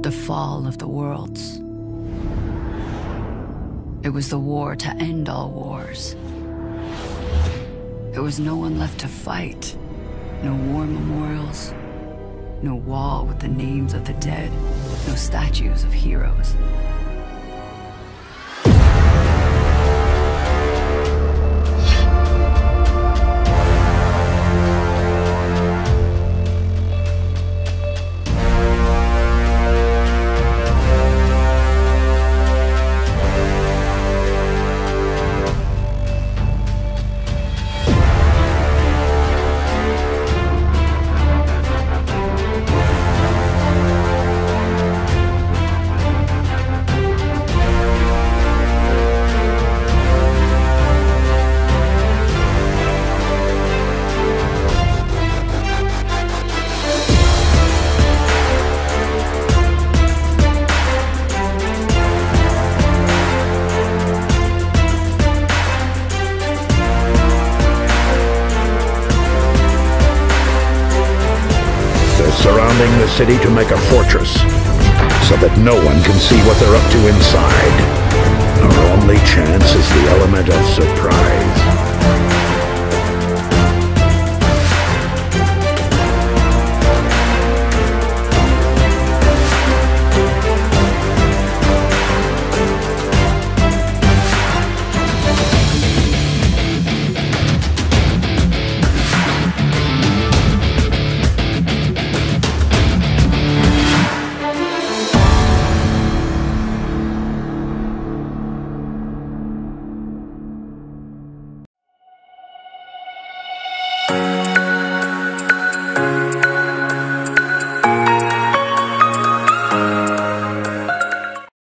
the fall of the worlds. It was the war to end all wars. There was no one left to fight. No war memorials. No wall with the names of the dead. No statues of heroes. Surrounding the city to make a fortress, so that no one can see what they're up to inside. Our only chance is the element of surprise.